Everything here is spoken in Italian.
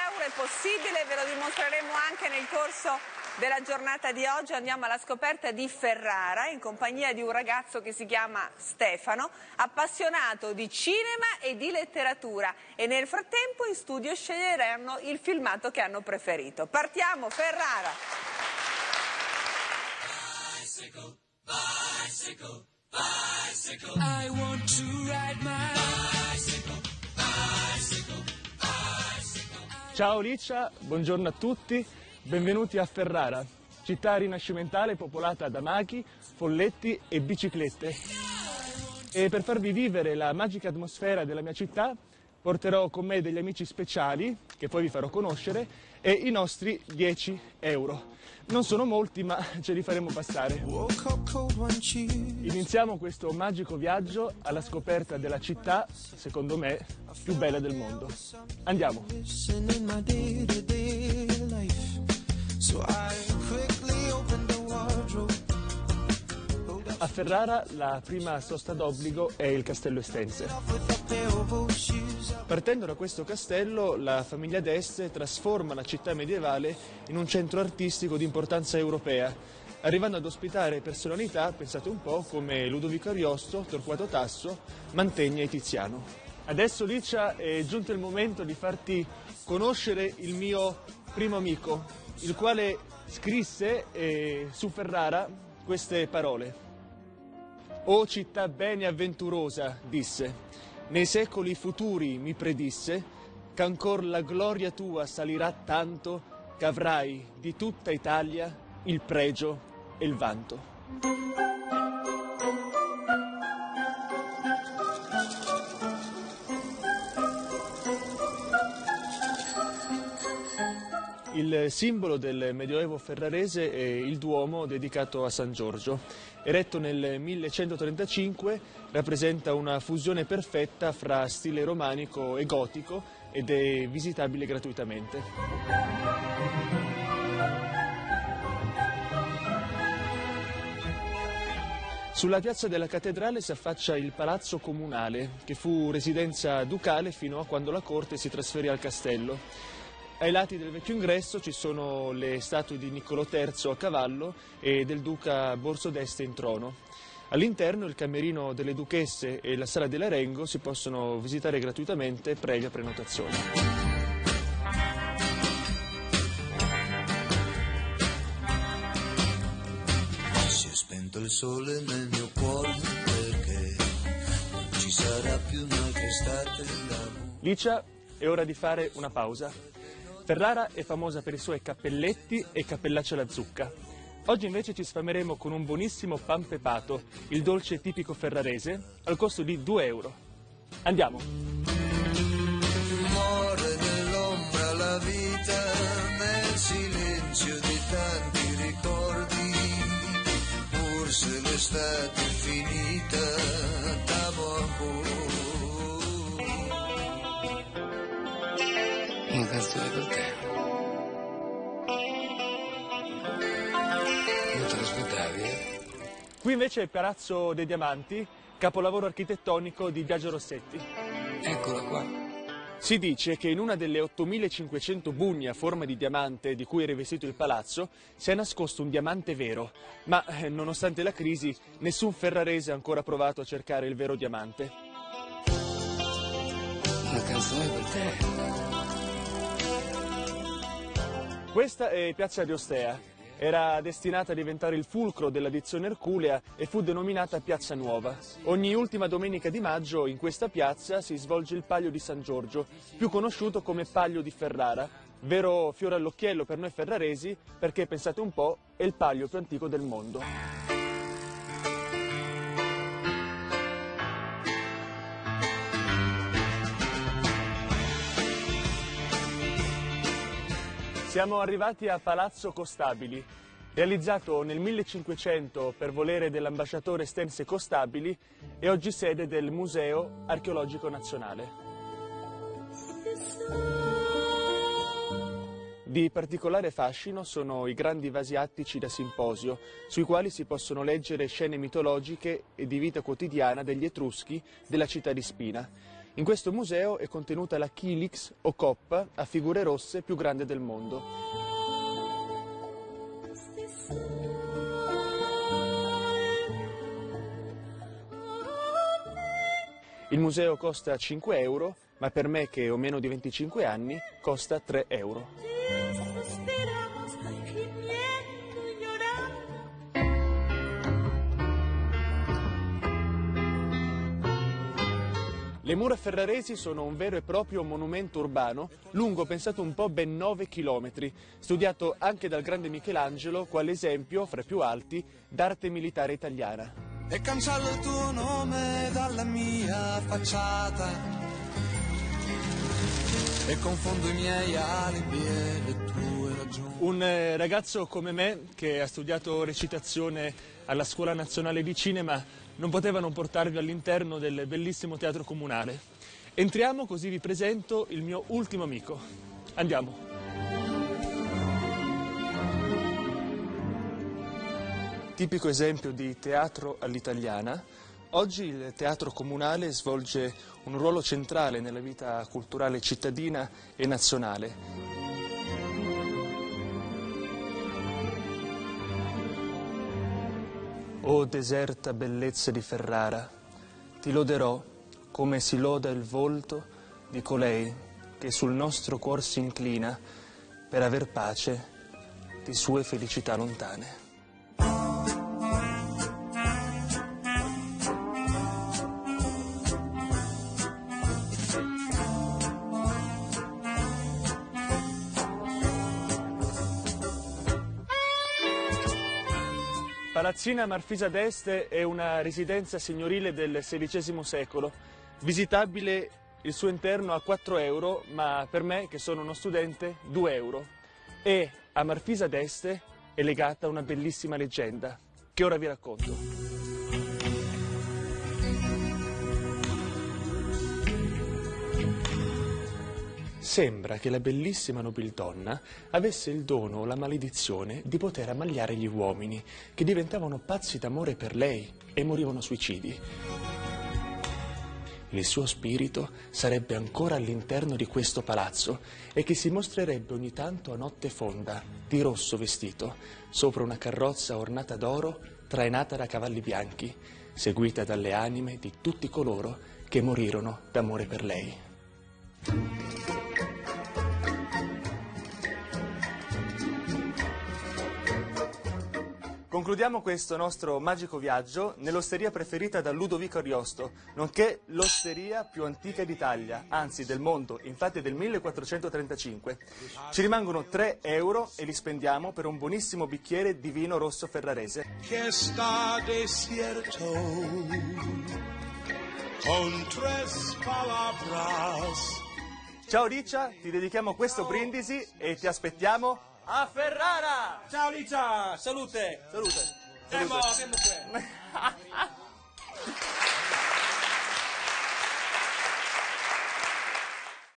euro è possibile, ve lo dimostreremo anche nel corso della giornata di oggi. Andiamo alla scoperta di Ferrara in compagnia di un ragazzo che si chiama Stefano, appassionato di cinema e di letteratura, e nel frattempo in studio sceglieranno il filmato che hanno preferito. Partiamo, Ferrara! Bicycle, bicycle, bicycle. I want to ride my bicycle, bicycle, bicycle. Ciao Licia, buongiorno a tutti, benvenuti a Ferrara, città rinascimentale popolata da maghi, folletti e biciclette. E per farvi vivere la magica atmosfera della mia città porterò con me degli amici speciali, che poi vi farò conoscere, e i nostri 10 euro. Non sono molti, ma ce li faremo passare. Iniziamo questo magico viaggio alla scoperta della città, secondo me, più bella del mondo. Andiamo! A Ferrara la prima sosta d'obbligo è il Castello Estense. Partendo da questo castello, la famiglia d'Este trasforma la città medievale in un centro artistico di importanza europea, arrivando ad ospitare personalità, pensate un po', come Ludovico Ariosto, Torquato Tasso, Mantegna e Tiziano. Adesso, Licia, è giunto il momento di farti conoscere il mio primo amico, il quale scrisse su Ferrara queste parole. «O città bene avventurosa», disse, «nei secoli futuri mi predisse ch'ancor la gloria tua salirà tanto ch'avrai di tutta Italia il pregio e il vanto». Il simbolo del Medioevo ferrarese è il Duomo dedicato a San Giorgio. Eretto nel 1135, rappresenta una fusione perfetta fra stile romanico e gotico ed è visitabile gratuitamente. Sulla piazza della cattedrale si affaccia il Palazzo Comunale, che fu residenza ducale fino a quando la corte si trasferì al castello. Ai lati del vecchio ingresso ci sono le statue di Niccolò III a cavallo e del duca Borso d'Este in trono. All'interno il camerino delle duchesse e la sala dell'Arengo si possono visitare gratuitamente previa prenotazione. Si è spento il sole nel mio cuore perché non ci sarà più un'altra estate d'amore. Licia, è ora di fare una pausa. Ferrara è famosa per i suoi cappelletti e cappellacci alla zucca. Oggi invece ci sfameremo con un buonissimo pan pepato, il dolce tipico ferrarese, al costo di 2 euro. Andiamo! Muore nell'ombra la vita, nel silenzio di tanti ricordi, pur se l'estate è finita, t'amo ancora. Una canzone per te. Non te l'aspettavi, eh? Qui invece è il Palazzo dei Diamanti, capolavoro architettonico di Biagio Rossetti. Eccola qua. Si dice che in una delle 8500 bugne a forma di diamante di cui è rivestito il palazzo sia nascosto un diamante vero, ma nonostante la crisi nessun ferrarese ha ancora provato a cercare il vero diamante. Una canzone per te. Questa è Piazza di Ostea. Era destinata a diventare il fulcro della dizione erculea e fu denominata Piazza Nuova. Ogni ultima domenica di maggio in questa piazza si svolge il Palio di San Giorgio, più conosciuto come Palio di Ferrara, vero fiore all'occhiello per noi ferraresi perché, pensate un po', è il palio più antico del mondo. Siamo arrivati a Palazzo Costabili, realizzato nel 1500 per volere dell'ambasciatore Estense Costabili e oggi sede del Museo Archeologico Nazionale. Di particolare fascino sono i grandi vasi attici da simposio, sui quali si possono leggere scene mitologiche e di vita quotidiana degli Etruschi della città di Spina. In questo museo è contenuta la Kilix o coppa a figure rosse più grande del mondo. Il museo costa 5 euro, ma per me che ho meno di 25 anni costa 3 euro. Le mura ferraresi sono un vero e proprio monumento urbano, lungo, pensato un po', ben 9 chilometri, studiato anche dal grande Michelangelo quale esempio, fra i più alti, d'arte militare italiana. E cancello il tuo nome dalla mia facciata e confondo i miei alibi e le tue ragioni. Un ragazzo come me, che ha studiato recitazione alla Scuola Nazionale di Cinema, non poteva non portarvi all'interno del bellissimo teatro comunale. Entriamo, così vi presento il mio ultimo amico. Andiamo. Tipico esempio di teatro all'italiana, oggi il teatro comunale svolge un ruolo centrale nella vita culturale cittadina e nazionale. O deserta bellezza di Ferrara, ti loderò come si loda il volto di colei che sul nostro cuor si inclina per aver pace di sue felicità lontane. Palazzina Marfisa d'Este è una residenza signorile del XVI secolo, visitabile il suo interno a 4 euro, ma per me, che sono uno studente, 2 euro. E a Marfisa d'Este è legata una bellissima leggenda, che ora vi racconto. Sembra che la bellissima nobildonna avesse il dono o la maledizione di poter ammagliare gli uomini, che diventavano pazzi d'amore per lei e morivano suicidi. Il suo spirito sarebbe ancora all'interno di questo palazzo e che si mostrerebbe ogni tanto a notte fonda, di rosso vestito, sopra una carrozza ornata d'oro trainata da cavalli bianchi, seguita dalle anime di tutti coloro che morirono d'amore per lei. Concludiamo questo nostro magico viaggio nell'osteria preferita da Ludovico Ariosto, nonché l'osteria più antica d'Italia, anzi del mondo, infatti è del 1435. Ci rimangono 3 euro e li spendiamo per un buonissimo bicchiere di vino rosso ferrarese. Che sta desierto con tres palabras. Ciao Licia, ti dedichiamo questo brindisi e ti aspettiamo a Ferrara! Ciao Licia, salute! Salute! Abbiamo qui!